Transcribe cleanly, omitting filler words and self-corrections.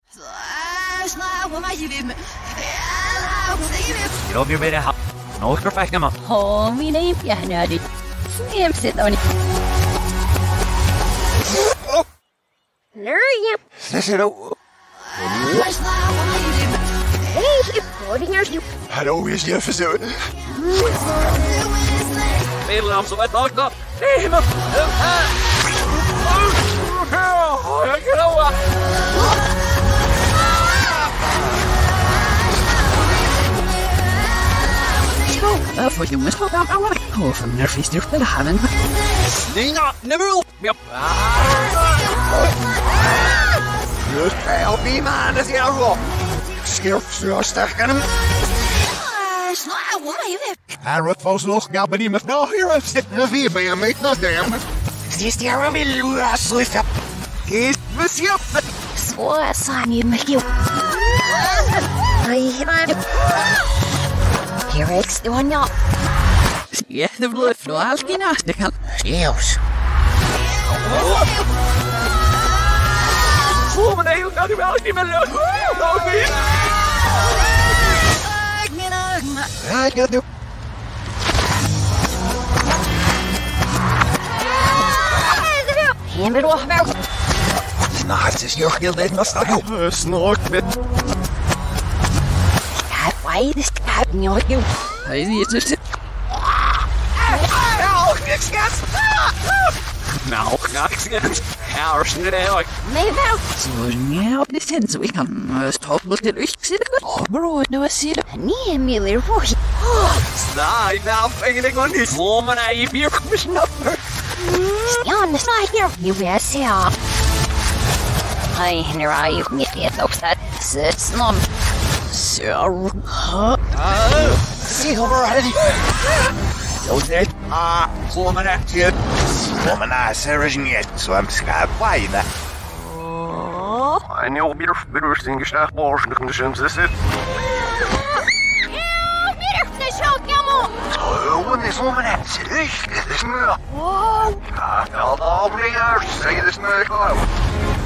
Irobi bere ha. No perfect ma. Oh, mi name ya nadi. Sim sit on it. Nerve. Hello. Hey, holding you. Hallo, wie is je verzoen? Nederland zo met nog. Nee, maar. Voor jongens, oh, van nervies terug te halen. Nee, never will. Ja. Help me, man, dat is jouw rol. Schilf zo sterk aan hem. Hij wordt volgens nog, ja, maar niet met nou hier op zitten. Vier bij hem, ik nog damn. Is die er weer luas, lief. Is monsieur. Zo, saai je me heel. Hier is de one. Ja, de bloed vloog geen achterkant. Jeus. Oh, maar nee, hoe kan die wel niet meer lukken? Oh, niet. Ja, ik ga doen. Geen bedrog wel. Nou, het is nog heel dit nog staan. Snork met. Ja, wij is het niet goed. Hij is het. Niks gas. Nou, niks gas. Ja, snel eigenlijk. Nee, wel. Zo niet op de zin, zo ik kan stop met de lucht zitten. Oh, bro, nu is het. Nee, Miller, hoor. Nee, nou, eigenlijk nog niet. Oh, maar hij heeft hier gesnapt. Ja, dat is niet hier. Je weet ja. Hij hier je niet het op dat zit snap. Zo. Zie over ready. Zo net. Zo maar net. Zo maar na, serieus niet. Zo hem schaap bijna. En heel bitter ingestaagd borst in de zin zit. Oh, is om net. Serieus, dit is me. Ja, wel de alweer. Zeg je dus me.